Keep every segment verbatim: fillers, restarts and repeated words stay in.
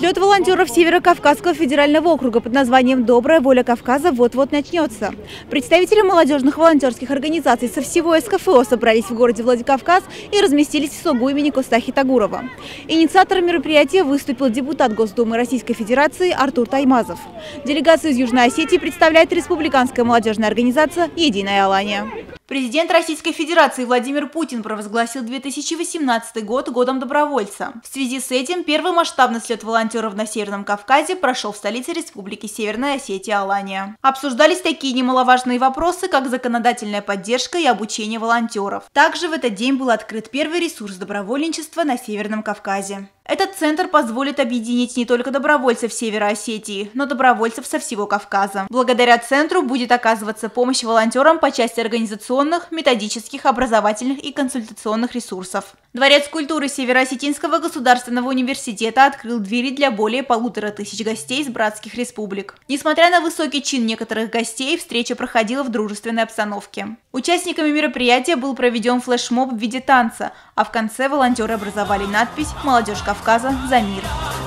Слет волонтеров Северо-Кавказского федерального округа под названием «Добрая воля Кавказа» вот-вот начнется. Представители молодежных волонтерских организаций со всего эс ка эф о собрались в городе Владикавказ и разместились в СОГУ имени Костахи Тагурова. Инициатором мероприятия выступил депутат Госдумы Российской Федерации Артур Таймазов. Делегацию из Южной Осетии представляет республиканская молодежная организация «Единая Алания». Президент Российской Федерации Владимир Путин провозгласил две тысячи восемнадцатый год годом добровольца. В связи с этим первый масштабный слет волонтеров на Северном Кавказе прошел в столице Республики Северная Осетия Алания. Обсуждались такие немаловажные вопросы, как законодательная поддержка и обучение волонтеров. Также в этот день был открыт первый ресурс добровольничества на Северном Кавказе. Этот центр позволит объединить не только добровольцев Севера Осетии, но добровольцев со всего Кавказа. Благодаря центру будет оказываться помощь волонтерам по части организационных, методических, образовательных и консультационных ресурсов. Дворец культуры Северо-Осетинского государственного университета открыл двери для более полутора тысяч гостей из братских республик. Несмотря на высокий чин некоторых гостей, встреча проходила в дружественной обстановке. Участниками мероприятия был проведен флешмоб в виде танца, а в конце волонтеры образовали надпись «Молодежь Кавказа за мир».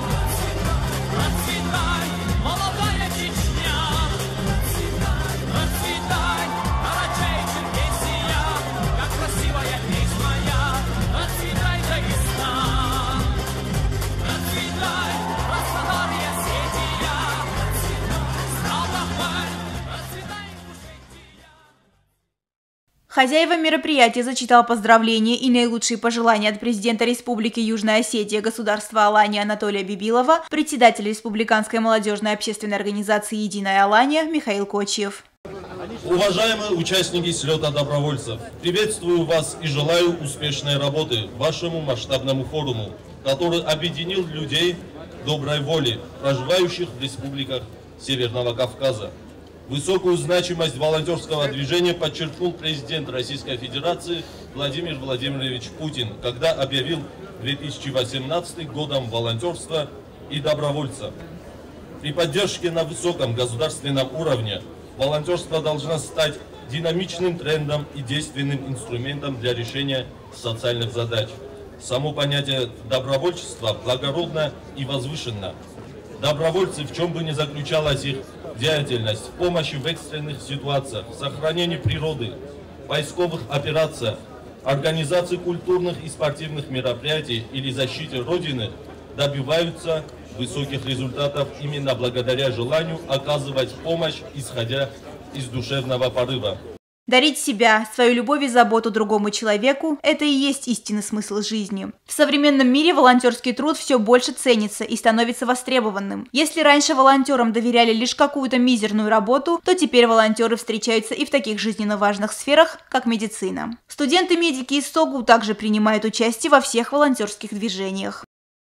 Хозяева мероприятия зачитал поздравления и наилучшие пожелания от президента Республики Южная Осетия государства Алания Анатолия Бибилова, председателя Республиканской молодежной общественной организации «Единая Алания» Михаил Кочиев. Уважаемые участники слета добровольцев, приветствую вас и желаю успешной работы вашему масштабному форуму, который объединил людей доброй воли, проживающих в республиках Северного Кавказа. Высокую значимость волонтерского движения подчеркнул президент Российской Федерации Владимир Владимирович Путин, когда объявил две тысячи восемнадцатый годом волонтерства и добровольца. При поддержке на высоком государственном уровне волонтерство должно стать динамичным трендом и действенным инструментом для решения социальных задач. Само понятие добровольчества благородно и возвышенно. Добровольцы, в чем бы ни заключалась их деятельность, помощи в экстренных ситуациях, сохранении природы, поисковых операциях, организации культурных и спортивных мероприятий или защите Родины, добиваются высоких результатов именно благодаря желанию оказывать помощь, исходя из душевного порыва. Дарить себя, свою любовь и заботу другому человеку – это и есть истинный смысл жизни. В современном мире волонтерский труд все больше ценится и становится востребованным. Если раньше волонтерам доверяли лишь какую-то мизерную работу, то теперь волонтеры встречаются и в таких жизненно важных сферах, как медицина. Студенты-медики из СОГУ также принимают участие во всех волонтерских движениях.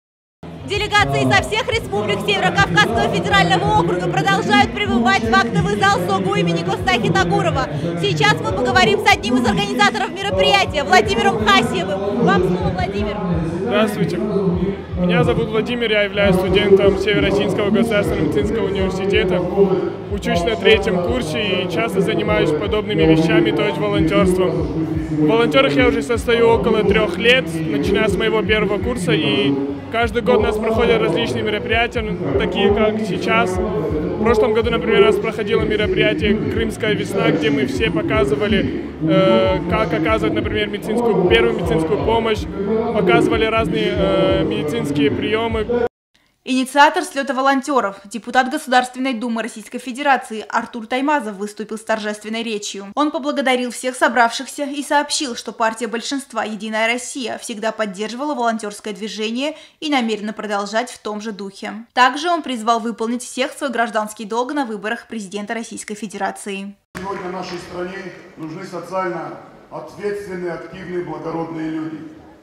Делегации со всех республик Северо-Кавказского федерального округа продолжают прибывать в актовый зал СОГУ имени Костахи Тагурова. Сейчас мы поговорим с одним из организаторов мероприятия, Владимиром Хасиевым. Вам слово, Владимир. Здравствуйте. Меня зовут Владимир, я являюсь студентом Северо-Осетинского государственного медицинского университета. Учусь на третьем курсе и часто занимаюсь подобными вещами, то есть волонтерством. В волонтерах я уже состою около трех лет, начиная с моего первого курса, и каждый год у нас проходят различные мероприятия, такие как сейчас. В прошлом году, например, у нас проходило мероприятие «Крымская весна», где мы все показывали, э, как оказывать, например, медицинскую, первую медицинскую помощь, показывали разные э, медицинские приемы. Инициатор слета волонтеров, депутат Государственной Думы Российской Федерации Артур Таймазов выступил с торжественной речью. Он поблагодарил всех собравшихся и сообщил, что партия большинства «Единая Россия» всегда поддерживала волонтерское движение и намерена продолжать в том же духе. Также он призвал выполнить всех свой гражданский долг на выборах президента Российской Федерации. Сегодня нашей стране нужны социально ответственные, активные, благородные люди.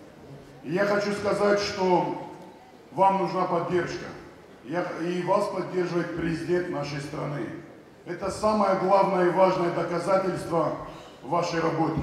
И я хочу сказать, что вам нужна поддержка, и вас поддерживает президент нашей страны. Это самое главное и важное доказательство в вашей работе.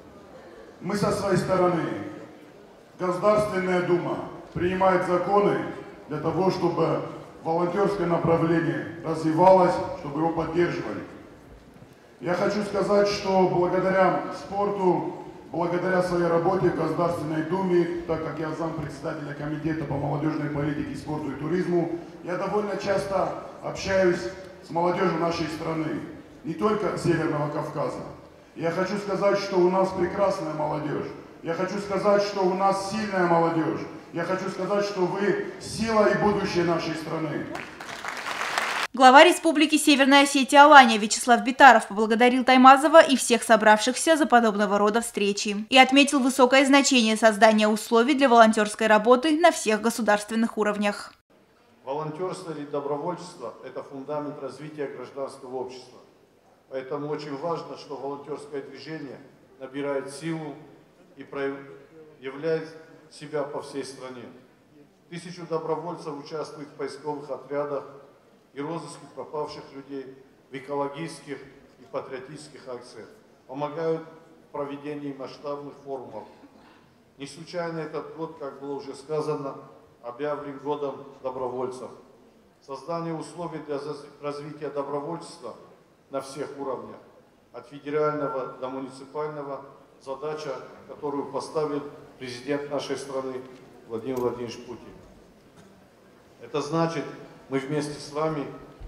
Мы со своей стороны, Государственная Дума принимает законы для того, чтобы волонтерское направление развивалось, чтобы его поддерживали. Я хочу сказать, что благодаря спорту, благодаря своей работе в Государственной Думе, так как я зампредседателя Комитета по молодежной политике, спорту и туризму, я довольно часто общаюсь с молодежью нашей страны, не только Северного Кавказа. Я хочу сказать, что у нас прекрасная молодежь. Я хочу сказать, что у нас сильная молодежь. Я хочу сказать, что вы сила и будущее нашей страны. Глава Республики Северная Осетия Алания Вячеслав Битаров поблагодарил Таймазова и всех собравшихся за подобного рода встречи и отметил высокое значение создания условий для волонтерской работы на всех государственных уровнях. Волонтерство или добровольчество – это фундамент развития гражданского общества. Поэтому очень важно, что волонтерское движение набирает силу и проявляет себя по всей стране. Тысячу добровольцев участвуют в поисковых отрядах и розыске пропавших людей, в экологических и патриотических акциях, помогают в проведении масштабных форумов. Не случайно этот год, как было уже сказано, объявлен годом добровольцев. Создание условий для развития добровольчества на всех уровнях, от федерального до муниципального, задача, которую поставил президент нашей страны Владимир Владимирович Путин. Это значит, мы вместе с вами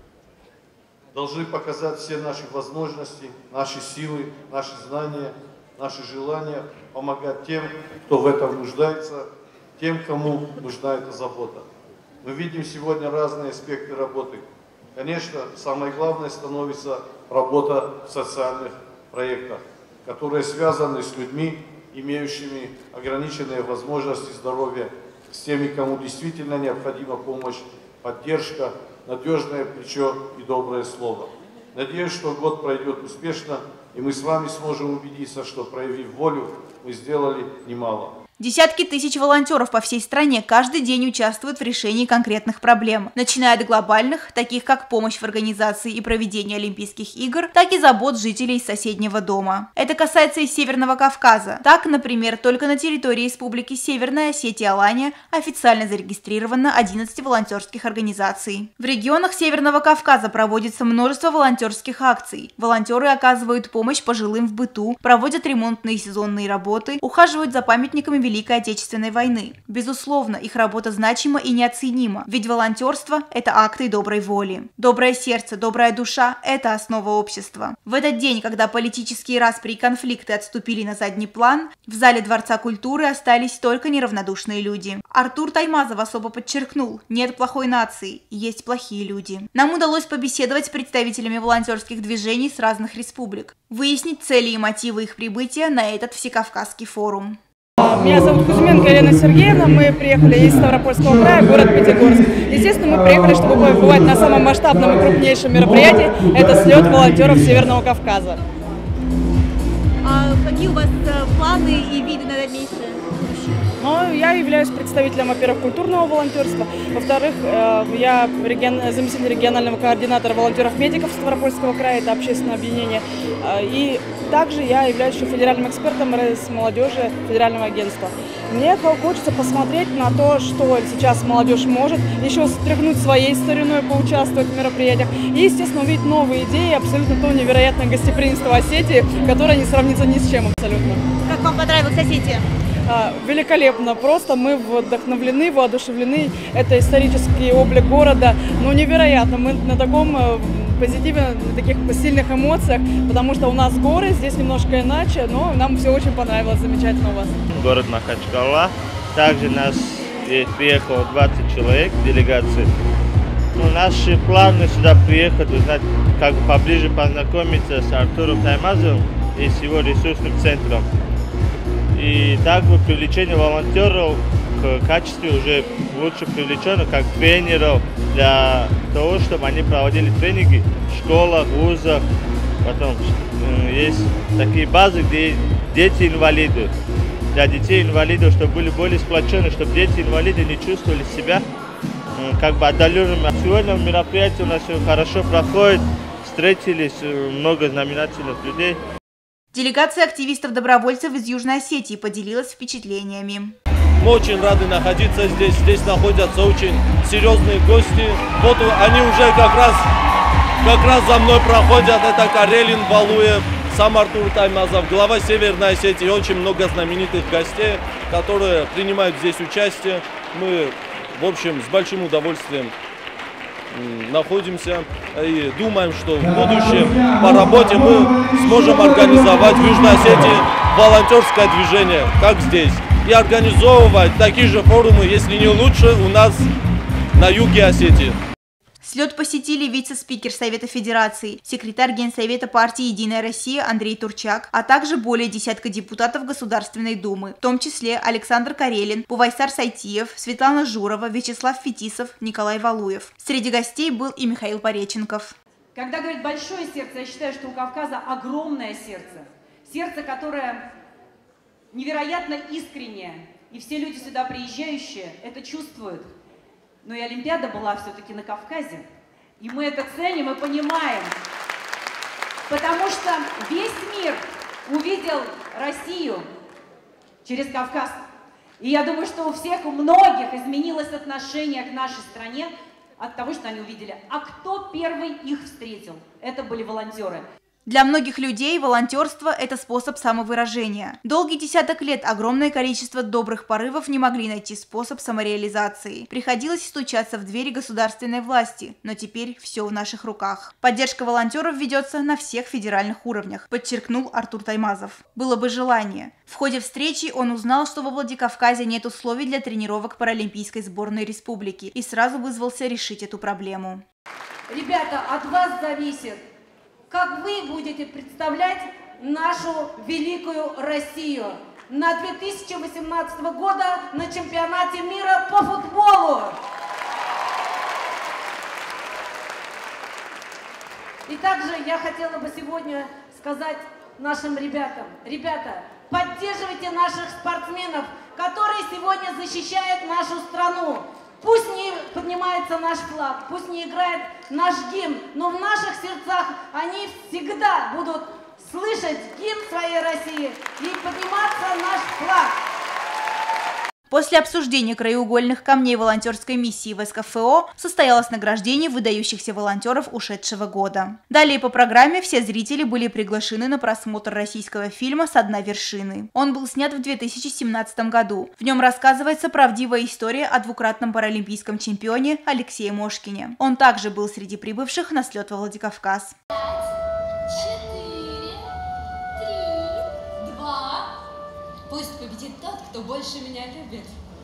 должны показать все наши возможности, наши силы, наши знания, наши желания, помогать тем, кто в этом нуждается, тем, кому нужна эта забота. Мы видим сегодня разные аспекты работы. Конечно, самое главное становится работа в социальных проектах, которые связаны с людьми, имеющими ограниченные возможности здоровья, с теми, кому действительно необходима помощь, поддержка, надежное плечо и доброе слово. Надеюсь, что год пройдет успешно, и мы с вами сможем убедиться, что, проявив волю, мы сделали немало. Десятки тысяч волонтеров по всей стране каждый день участвуют в решении конкретных проблем, начиная от глобальных, таких как помощь в организации и проведении Олимпийских игр, так и забот жителей соседнего дома. Это касается и Северного Кавказа. Так, например, только на территории Республики Северная Осетия Алания официально зарегистрировано одиннадцать волонтерских организаций. В регионах Северного Кавказа проводится множество волонтерских акций. Волонтеры оказывают помощь пожилым в быту, проводят ремонтные и сезонные работы, ухаживают за памятниками Великой Отечественной войны. Безусловно, их работа значима и неоценима, ведь волонтерство – это акты доброй воли. Доброе сердце, добрая душа – это основа общества. В этот день, когда политические распри и конфликты отступили на задний план, в зале Дворца культуры остались только неравнодушные люди. Артур Таймазов особо подчеркнул: нет плохой нации, есть плохие люди. Нам удалось побеседовать с представителями волонтерских движений с разных республик, выяснить цели и мотивы их прибытия на этот всекавказский форум. Меня зовут Кузьменко Елена Сергеевна, мы приехали из Ставропольского края, город Пятигорск. Естественно, мы приехали, чтобы побывать на самом масштабном и крупнейшем мероприятии, это слет волонтеров Северного Кавказа. А какие у вас планы и виды на дальнейшее? Ну, я являюсь представителем, во-первых, культурного волонтерства, во-вторых, я регион... заместитель регионального координатора волонтеров-медиков Ставропольского края, это общественное объединение, и также я являюсь еще федеральным экспертом с молодежи федерального агентства. Мне хочется посмотреть на то, что сейчас молодежь может, еще стряхнуть своей стариной, поучаствовать в мероприятиях и, естественно, увидеть новые идеи, абсолютно то невероятное гостеприимство Осетии, которое не сравнится ни с чем абсолютно. Как вам понравилась Осетия? Великолепно, просто мы вдохновлены, воодушевлены, это исторический облик города, ну невероятно, мы на таком позитиве, на таких сильных эмоциях, потому что у нас горы, здесь немножко иначе, но нам все очень понравилось, замечательно у вас. Город Махачкала, также нас приехало двадцать человек делегации. Ну, наши планы сюда приехать, узнать, как поближе познакомиться с Артуром Таймазовым и с его ресурсным центром. И также привлечение волонтеров в качестве уже лучше привлеченных, как тренеров, для того, чтобы они проводили тренинги в школах, вузах. Потом есть такие базы, где дети-инвалиды. Для детей-инвалидов, чтобы были более сплочены, чтобы дети-инвалиды не чувствовали себя как бы отдаленными. Сегодня мероприятие у нас все хорошо проходит, встретились много знаменательных людей. Делегация активистов-добровольцев из Южной Осетии поделилась впечатлениями. Мы очень рады находиться здесь. Здесь находятся очень серьезные гости. Вот они уже как раз, как раз за мной проходят. Это Карелин Валуев, сам Артур Таймазов, глава Северной Осетии, очень много знаменитых гостей, которые принимают здесь участие. Мы, в общем, с большим удовольствием находимся и думаем, что в будущем по работе мы сможем организовать в Южной Осетии волонтерское движение, как здесь, и организовывать такие же форумы, если не лучше, у нас на юге Осетии. Слет посетили вице-спикер Совета Федерации, секретарь Генсовета партии «Единая Россия» Андрей Турчак, а также более десятка депутатов Государственной Думы, в том числе Александр Карелин, Бувайсар Сайтиев, Светлана Журова, Вячеслав Фетисов, Николай Валуев. Среди гостей был и Михаил Пореченков. Когда говорят «большое сердце», я считаю, что у Кавказа огромное сердце. Сердце, которое невероятно искреннее. И все люди сюда приезжающие это чувствуют. Но и Олимпиада была все-таки на Кавказе. И мы это ценим и понимаем. Потому что весь мир увидел Россию через Кавказ. И я думаю, что у всех, у многих изменилось отношение к нашей стране от того, что они увидели. А кто первый их встретил? Это были волонтеры. Для многих людей волонтерство – это способ самовыражения. Долгий десяток лет огромное количество добрых порывов не могли найти способ самореализации. Приходилось стучаться в двери государственной власти, но теперь все в наших руках. Поддержка волонтеров ведется на всех федеральных уровнях, подчеркнул Артур Таймазов. Было бы желание. В ходе встречи он узнал, что во Владикавказе нет условий для тренировок паралимпийской сборной республики и сразу вызвался решить эту проблему. Ребята, от вас зависит, как вы будете представлять нашу великую Россию на две тысячи восемнадцатого года на чемпионате мира по футболу. И также я хотела бы сегодня сказать нашим ребятам: ребята, поддерживайте наших спортсменов, которые сегодня защищают нашу страну. Пусть не поднимается наш флаг, пусть не играет наш гимн, но в наших сердцах они всегда будут слышать гимн своей России и подниматься наш флаг. После обсуждения краеугольных камней волонтерской миссии в эс ка эф о состоялось награждение выдающихся волонтеров ушедшего года. Далее по программе все зрители были приглашены на просмотр российского фильма «Со дна вершины». Он был снят в две тысячи семнадцатом году. В нем рассказывается правдивая история о двукратном паралимпийском чемпионе Алексее Мошкине. Он также был среди прибывших на слет во Владикавказ. Пусть победит тот, кто больше меня любит.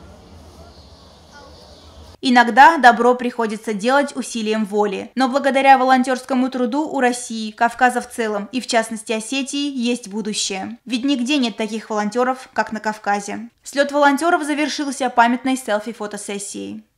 Иногда добро приходится делать усилием воли. Но благодаря волонтерскому труду у России, Кавказа в целом и в частности Осетии есть будущее. Ведь нигде нет таких волонтеров, как на Кавказе. Слет волонтеров завершился памятной селфи-фотосессией.